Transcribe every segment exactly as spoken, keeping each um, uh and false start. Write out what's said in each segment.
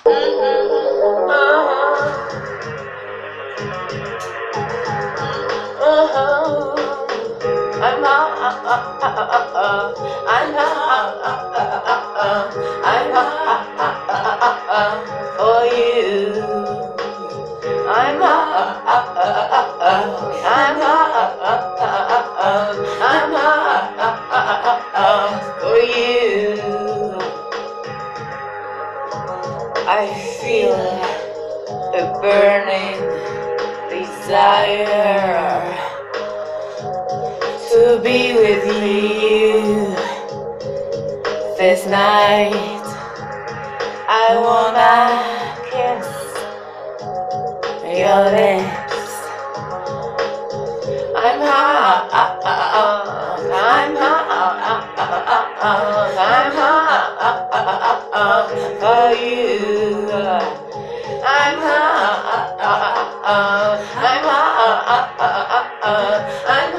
I'm hot, I'm hot, I'm hot for you. I'm hot, I'm hot, I'm hot for you. I feel a burning desire to be with you this night. I wanna kiss your lips. I'm hot, I'm hot, I'm hot for you. I'm hot, I'm hot, I'm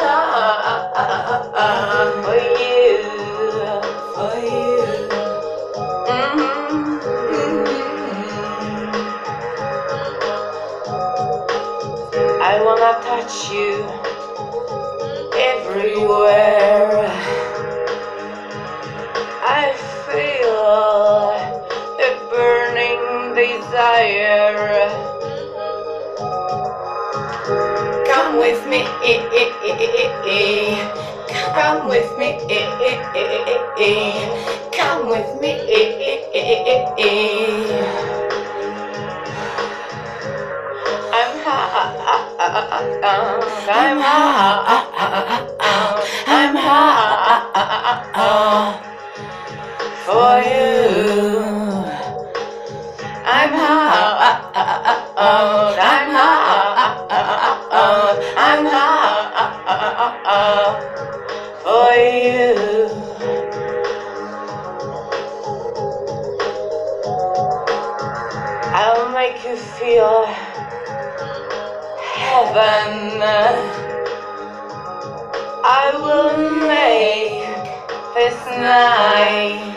hot for you, for you. Mm-hmm. I wanna touch you everywhere. I feel a burning desire. Come with me, come with me, come with me. I'm hot, I'm hot, I'm hot for you. I'm hot, I'm hot, I'm hot for you. I'll make you feel heaven. I will make this night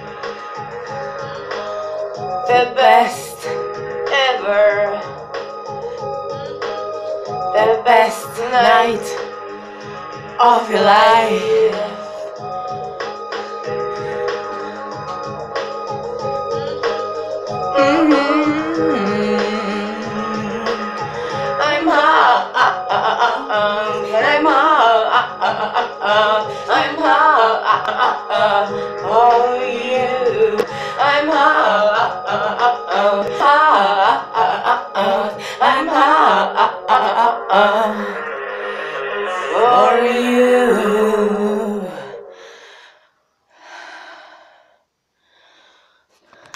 the best ever, the best night of your life. Mm-hmm. I'm hot, I'm hot, I'm hot for you. I'm hot, I'm hot for you.